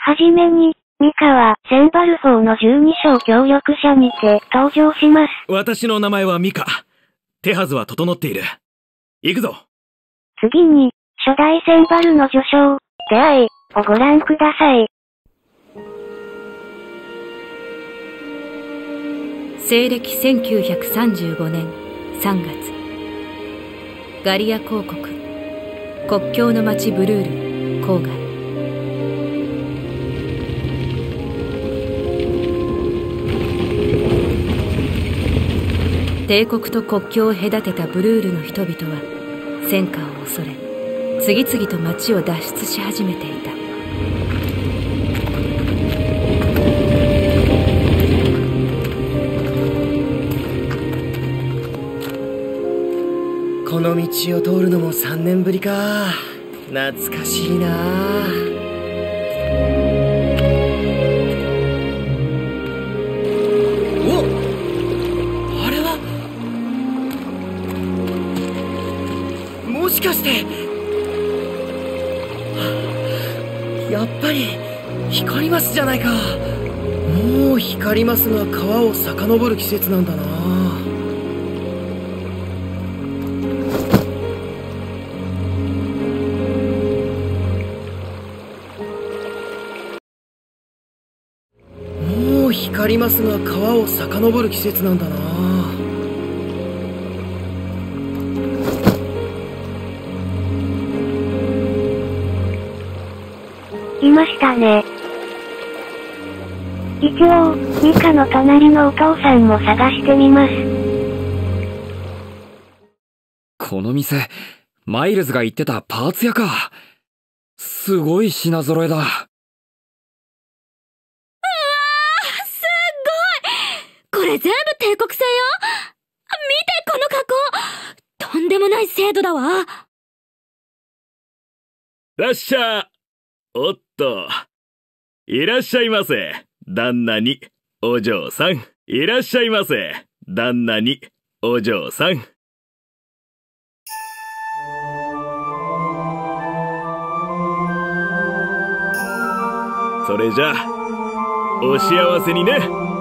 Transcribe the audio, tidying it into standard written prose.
はじめに、ミカはセンバル4の12章協力者にて登場します。 私の名前はミカ。手はずは整っている。行くぞ。 次に、初代センバルの序章、出会いをご覧ください。 西暦1935年3月、ガリア公国、国境の町ブルール郊外。帝国と国境を隔てたブルールの人々は戦火を恐れ、次々と町を脱出し始めていた。 この道を通るのも3年ぶりか。懐かしいな。おっ、あれはもしかして、やっぱり光マスじゃないか。もう光マスが川を遡る季節なんだな。光マスが川を遡る季節なんだな。 いましたね。一応、ミカの隣のお父さんも探してみます。 この店、マイルズが言ってたパーツ屋か。すごい品揃えだ。 これ全部帝国製よ。見てこの格好。とんでもない精度だわ。 らっしゃおっと。いらっしゃいませ。旦那に、お嬢さん。いらっしゃいませ。旦那に、お嬢さん。それじゃあ、お幸せにね。